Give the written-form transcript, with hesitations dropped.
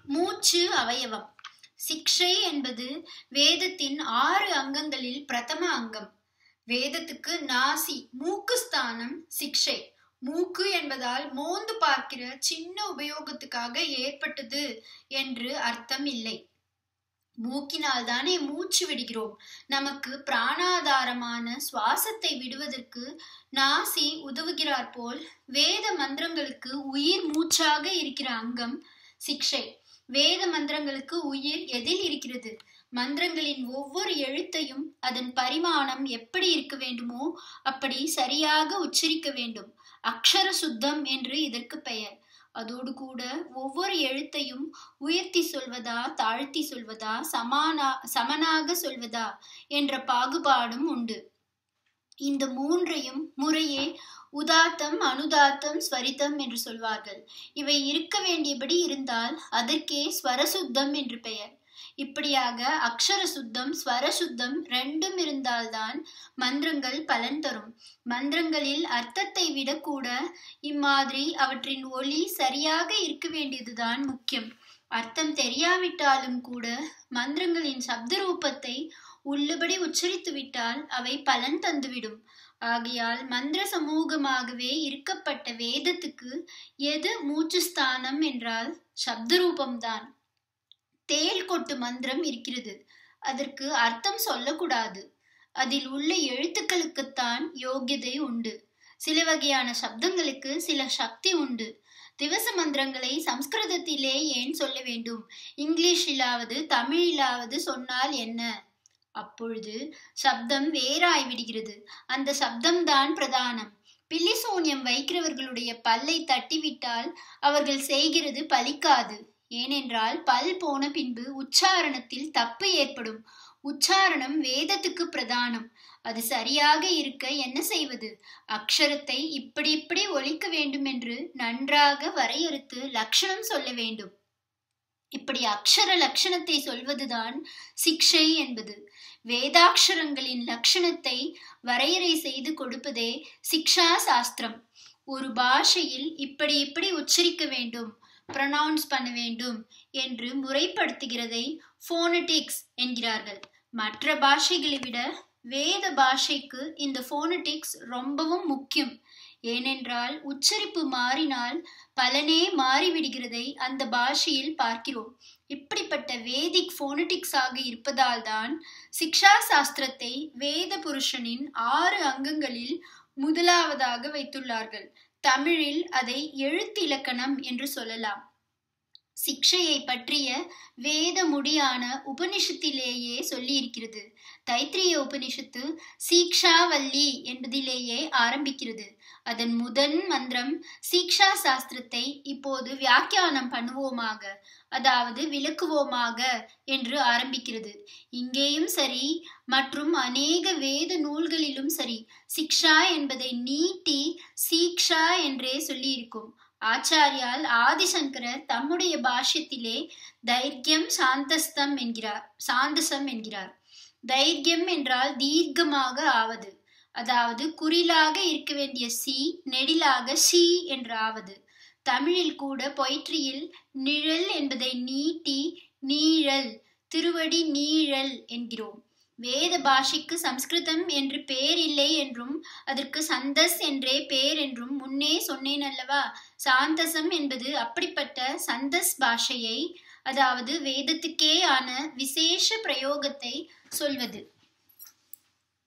மூச்சு அவயவம். சிக்ஷை என்பது வேதத்தின் 6 அங்கங்களில் பிரதம அங்கம். வேதத்துக்கு நாசி மூக்கு ஸ்தானம் சிக்ஷை. மூக்கு என்பதால் மோந்து பார்க்கிற சின்ன உபயோகத்துக்காக ஏற்பட்டது என்று அர்த்தம் இல்லை. மூக்கினால் தானே மூச்சு விடுகிறோம். நமக்கு பிராணாதாரமான சுவாசத்தை விடுவதற்கு நாசி உதவுகிறார் போல் வேத மந்திரங்களுக்கு உயிர் மூச்சாக இருக்கிற அங்கம் சிக்ஷை. வேத மந்திரங்களுக்கு உயிர் எதில் இருக்கிறது? மந்திரங்களின் ஒவ்வொரு எழுத்தையும் அதன் பரிமாணம் எப்படி இருக்க வேண்டுமோ அப்படி சரியாக உச்சரிக்க வேண்டும். அக்ஷர சுத்தம் என்று இதற்கு பெயர். அதோடு கூட ஒவ்வொரு எழுத்தையும் உயர்த்தி சொல்வதா, தாழ்த்தி சொல்வதா, சமனாக சொல்வதா என்ற பாகுபாடும் உண்டு. இந்த மூன்றையும் முறையே உதாத்தம், அனுதாத்தம், ஸ்வரிதம் என்று சொல்வார்கள். இவை இருக்க வேண்டியபடி இருந்தால் அதற்கே ஸ்வரசுத்தம் என்று பெயர். இப்படியாக அக்ஷர சுத்தம், ஸ்வர சுத்தம் ரெண்டும் இருந்தால்தான் மந்திரங்கள் பலன் தரும். மந்திரங்களில் அர்த்தத்தை விட கூட இம்மாதிரி அவற்றின் ஒலி சரியாக இருக்க வேண்டியதுதான் முக்கியம். அர்த்தம் தெரியாவிட்டாலும் கூட மந்திரங்களின் சப்த ரூபத்தை உள்ளபடி உச்சரித்து விட்டால் அவை பலன் தந்துவிடும். ஆகையால் மந்திர சமூகமாகவே இருக்கப்பட்ட வேதத்துக்கு எது மூச்சு ஸ்தானம் என்றால் சப்த ரூபம்தான். தேல் கொட்டு மந்திரம் இருக்கிறது, அதற்கு அர்த்தம் சொல்லக்கூடாது. அதில் உள்ள எழுத்துக்களுக்குத்தான் யோகியதை உண்டு. சில வகையான சப்தங்களுக்கு சில சக்தி உண்டு. திவச மந்திரங்களை சம்ஸ்கிருதத்திலே ஏன் சொல்ல வேண்டும்? இங்கிலீஷிலாவது தமிழிலாவது சொன்னால் என்ன? அப்பொழுது சப்தம் வேறாய் விடுகிறது. அந்த சப்தம்தான் பிரதானம். பில்லி சூன்யம் வைக்கிறவர்களுடைய பல்லை தட்டிவிட்டால் அவர்கள் செய்கிறது பலிக்காது. ஏனென்றால் பல் போன பின்பு உச்சாரணத்தில் தப்பு ஏற்படும். உச்சாரணம் வேதத்துக்கு பிரதானம். அது சரியாக இருக்க என்ன செய்வது? அக்ஷரத்தை இப்படி இப்படி ஒலிக்க வேண்டும் என்று நன்றாக வரையறுத்து லட்சணம் சொல்ல வேண்டும். இப்படி அக்ஷர லட்சணத்தை சொல்வதுதான் சிக்ஷை என்பது. வேதாட்சரங்களின் லட்சணத்தை வரையறை செய்து கொடுப்பதே சிக்ஷா சாஸ்திரம். ஒரு பாஷையில் இப்படி இப்படி உச்சரிக்க வேண்டும், ப்ரொனவுன்ஸ் பண்ண வேண்டும் என்று முறைப்படுத்துகிறதை ஃபோனடிக்ஸ் என்கிறார்கள். மற்ற பாஷைகளை விட வேத பாஷைக்கு இந்த ஃபோனடிக்ஸ் ரொம்பவும் முக்கியம். ஏனென்றால் உச்சரிப்பு மாறினால் பலனே மாறிவிடுகிறதை அந்த பாஷையில் பார்க்கிறோம். இப்படிப்பட்ட வேதிக் ஃபோனடிக்ஸ் ஆக இருப்பதால் தான் சிக்ஷா சாஸ்திரத்தை வேத புருஷனின் 6 அங்கங்களில் முதலாவதாக வைத்துள்ளார்கள். தமிழில் அதை எழுத்திலக்கணம் என்று சொல்லலாம். சிக்ஷையை பற்றிய வேத முடியான உபனிஷத்திலேயே சொல்லி இருக்கிறது. தைத்திரிய உபனிஷத்து சீக்ஷாவல்லி என்பதிலேயே ஆரம்பிக்கிறது. அதன் முதன் மந்திரம் சீக்ஷா சாஸ்திரத்தை இப்போது வியாக்கியானம் பண்ணுவோமாக, அதாவது விளக்குவோமாக என்று ஆரம்பிக்கிறது. இங்கேயும் சரி, மற்றும் அநேக வேத நூல்களிலும் சரி, சிக்ஷா என்பதை நீட்டி சீக்ஷா என்றே சொல்லி இருக்கும். ஆச்சாரியால் ஆதிசங்கரர் தம்முடைய பாஷ்யத்திலே தைர்யம் சாந்தஸ்தம் சாந்தசம் என்கிறார். தைர்யம் என்றால் தீர்க்கமாக ஆவது, அதாவது குறிலாக இருக்க வேண்டிய சி நெடிலாக சி என்று ஆவது. தமிழில் கூட பொய்ற்றியில் நிழல் என்பதை நீட்டி நீழல், திருவடி நீழல் என்கிறோம். வேத பாஷைக்கு சம்ஸ்கிருதம் என்று பேர் இல்லை என்றும் அதற்கு சந்தஸ் என்றே பேர் என்றும் முன்னே சொன்னேன் அல்லவா? சாந்தசம் என்பது அப்படிப்பட்ட சந்தஸ் பாஷையை, அதாவது வேதத்துக்கே ஆன விசேஷ பிரயோகத்தை சொல்வது.